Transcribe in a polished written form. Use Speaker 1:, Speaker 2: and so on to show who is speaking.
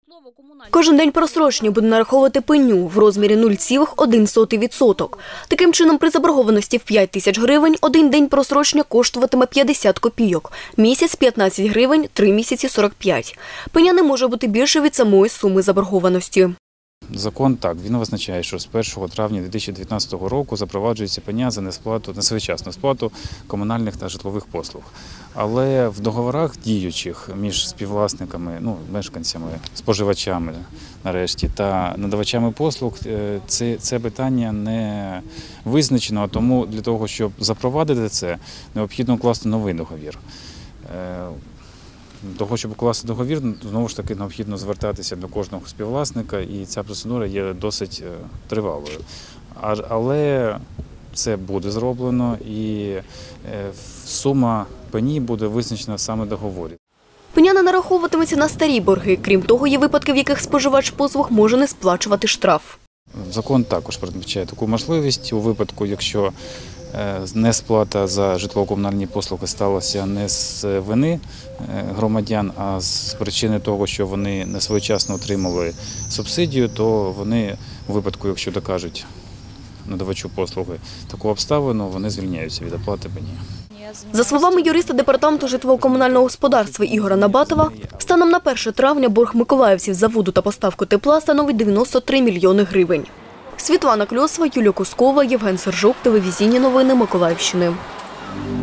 Speaker 1: Кожен день прострочення буде нараховувати пеню в розмірі 0,1%. Таким чином, при заборгованості в 5 тисяч гривень один день прострочення коштуватиме 50 копійок, місяць – 15 гривень, 3 місяці – 45. Пеня не може бути більше від самої суми заборгованості.
Speaker 2: Закон так, він визначає, що з 1 травня 2019 року запроваджується пеня за несвоєчасну сплату комунальних та житлових послуг. Але в договорах діючих між співвласниками, мешканцями, споживачами нарешті та надавачами послуг це питання не визначено, а тому для того, щоб запровадити це, необхідно укласти новий договір. Для того, щоб укласти договір, знову ж таки, необхідно звертатися до кожного співвласника, і ця процедура є досить тривалою. Але це буде зроблено, і сума пені буде визначена саме в договорі.
Speaker 1: Пеня не нараховуватиметься на старі борги. Крім того, є випадки, в яких споживач послуг може не сплачувати штраф.
Speaker 2: Закон також передбачає таку можливість у випадку, якщо несплата за житлово-комунальні послуги сталася не з вини громадян, а з причини того, що вони не своєчасно отримали субсидію, то вони у випадку, якщо докажуть надавачу послуги таку обставину, вони звільняються від оплати пені.
Speaker 1: За словами юриста Департаменту житлово-комунального господарства Ігоря Набатова, станом на 1 травня борг миколаївців за воду та поставку тепла становить 93 мільйони гривень. Світлана Кльосова, Юлія Кускова, Євген Сержук, телевізійні новини Миколаївщини.